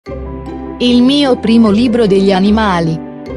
Il mio primo libro degli animali.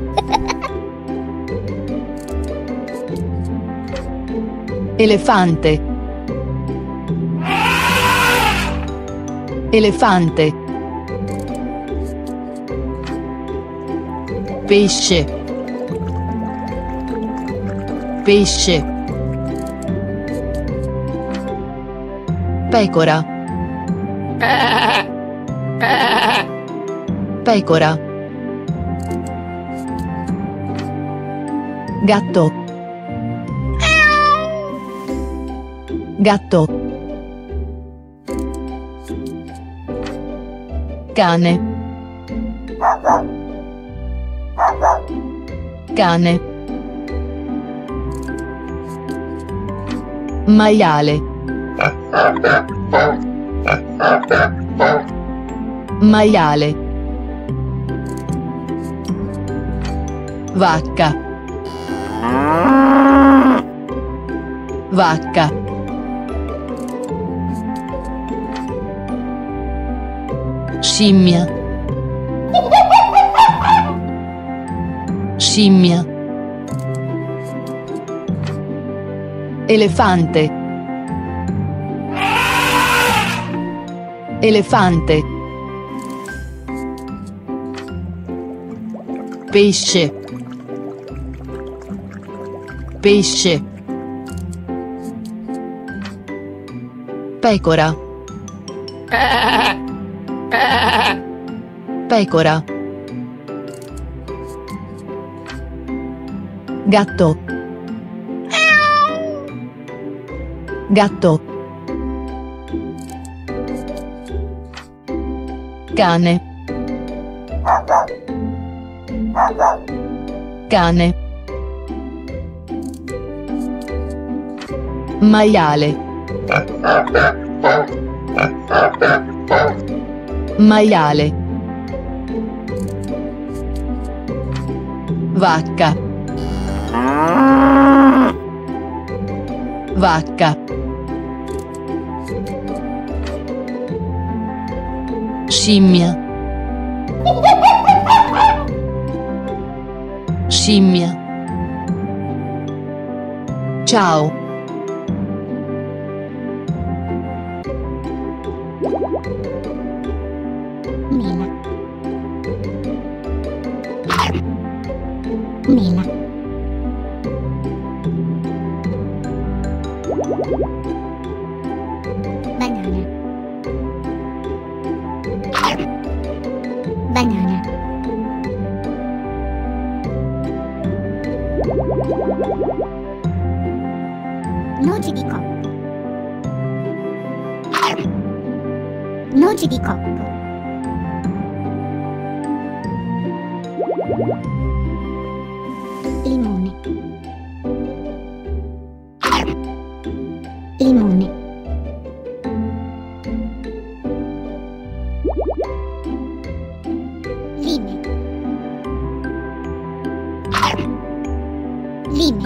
Elefante. Elefante. Pesce. Pesce. Pecora. Pecora. Gatto. Gatto. Cane. Cane. Maiale. Maiale. Vacca. Vacca. Scimmia. Scimmia. Elefante. Elefante. Pesce. Pesce. Pecora. Pecora. Gatto. Gatto. Cane. Cane. Maiale. Maiale. Vacca. Vacca. Scimmia. Scimmia. Ciao. Mela. Mela. Banana. Banana. Noci di cocco. Noci di cocco. Limone. Limone. Lime. Lime.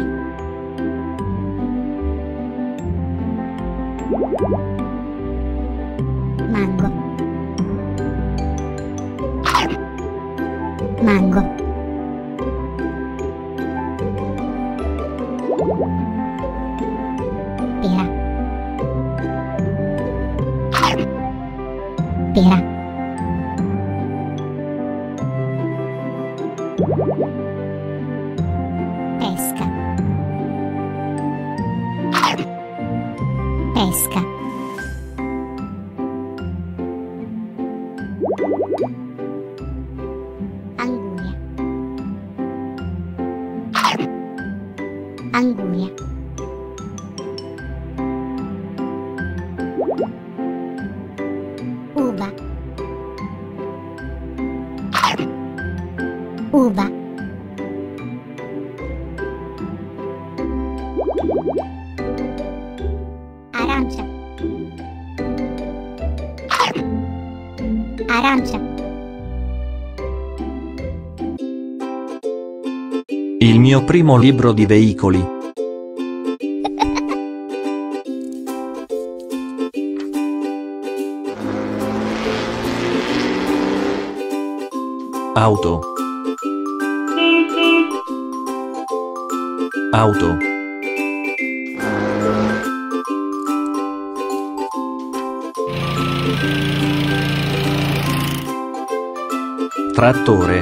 Mango. Mango. Pera. Pera. Pesca. Pesca. Anguria. Anguria. Uva. Uva. Arancia. Arancia. Il mio primo libro di veicoli. Auto. Auto. Trattore.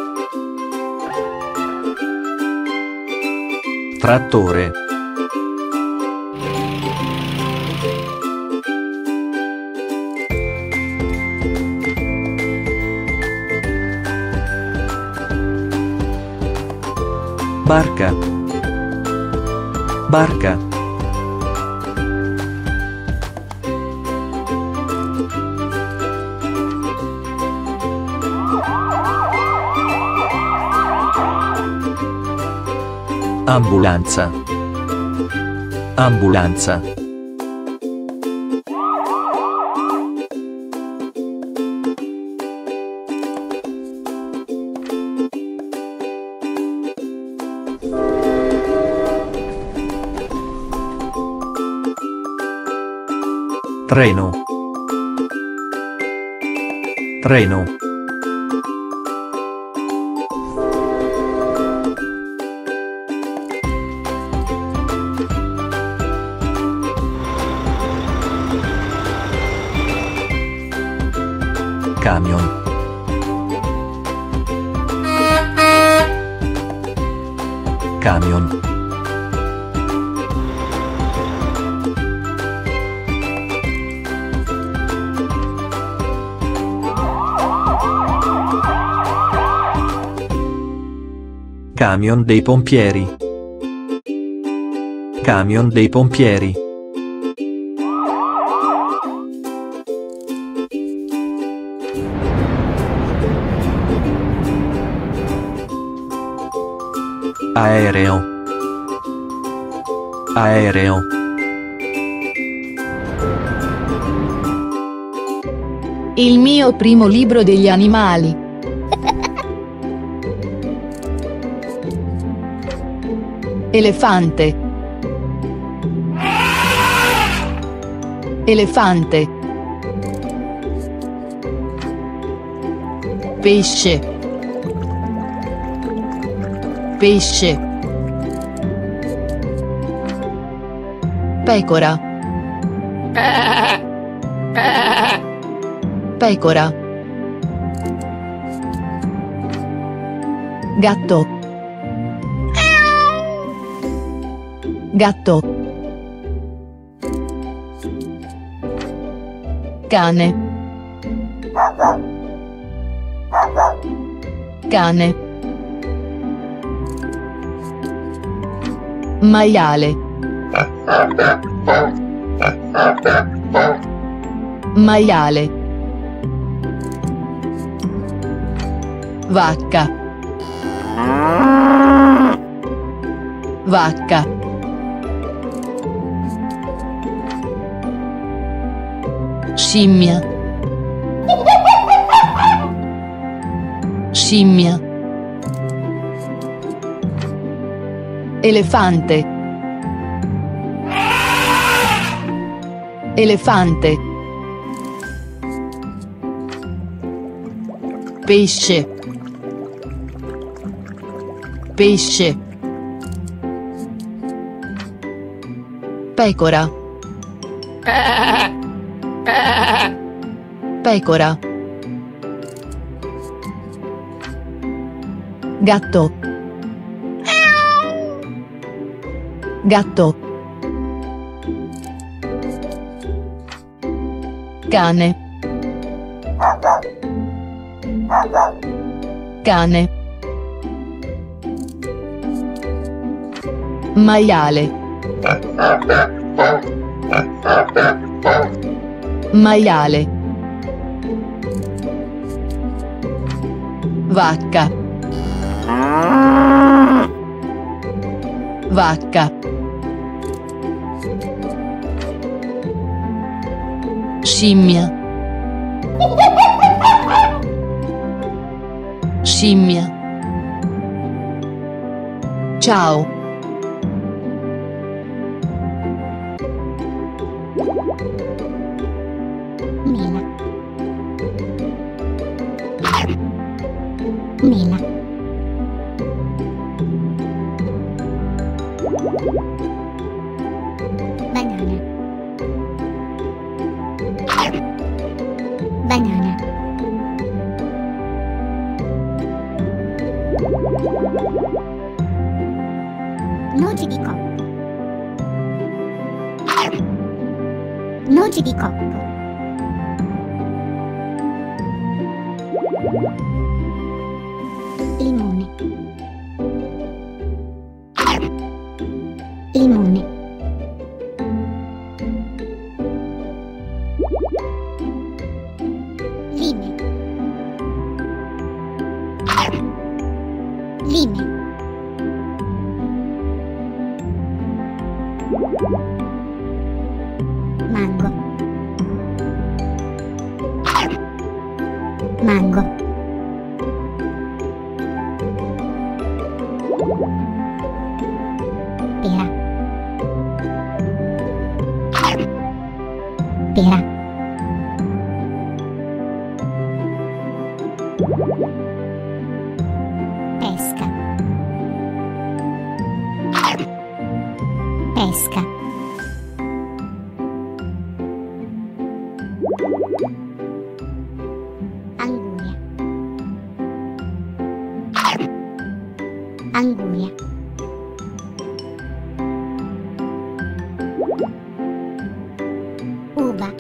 Trattore. Barca. Barca. Ambulanza. Ambulanza. Treno. Treno. Camion. Camion. Camion dei pompieri. Camion dei pompieri. Aereo. Aereo. Il mio primo libro degli animali. Elefante. Elefante. Pesce. Pesce. Pecora. Pecora. Gatto. Gatto. Cane. Cane. Maiale. Maiale. Vacca. Vacca. Scimmia. Scimmia. Elefante. Elefante. Pesce. Pesce. Pecora. Pecora. Gatto. Gatto. Cane. Cane. Maiale. Maiale. Vacca. Vacca. Scimmia. Scimmia. Ciao. Mela. Mela. Banana. Banana. Noci di cocco. Noci di cocco. Limone. Limone. Lime. Lime. Mango. Mango. Pera. Pera. Pesca. Pesca. Anguria. Anguria. Uva.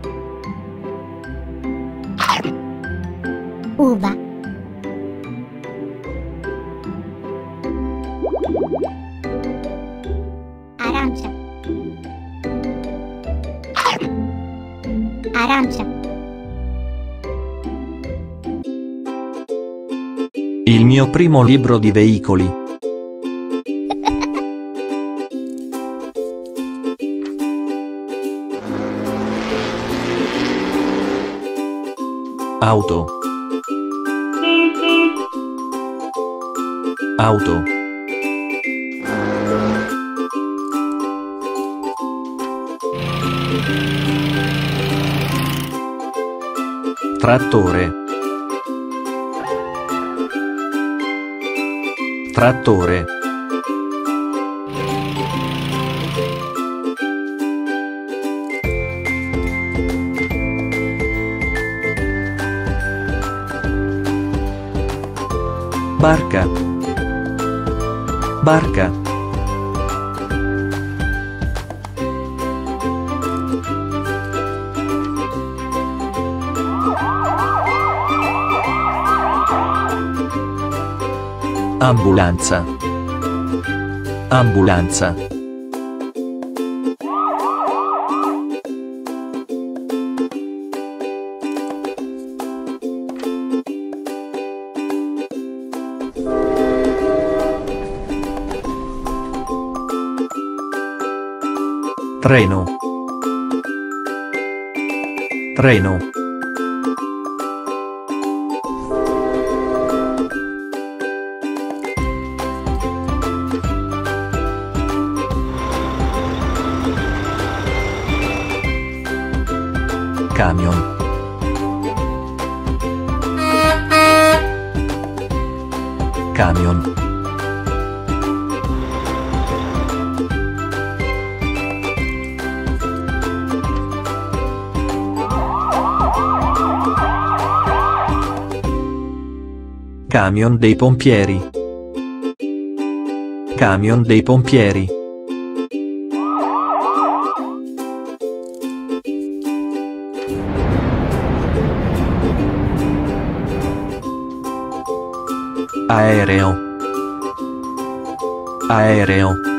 Uva. Arancia. Arancia. Il mio primo libro di veicoli. Auto. Auto. Trattore. Trattore. Barca. Barca. Ambulanza. Ambulanza. Treno. Treno. Camion. Camion. Camion dei pompieri. Camion dei pompieri. Aereo. Aereo.